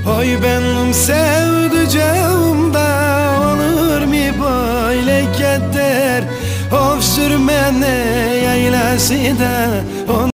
Oy benim sevdiceğim de olur mu böyle keder? Of sürmene yaylası da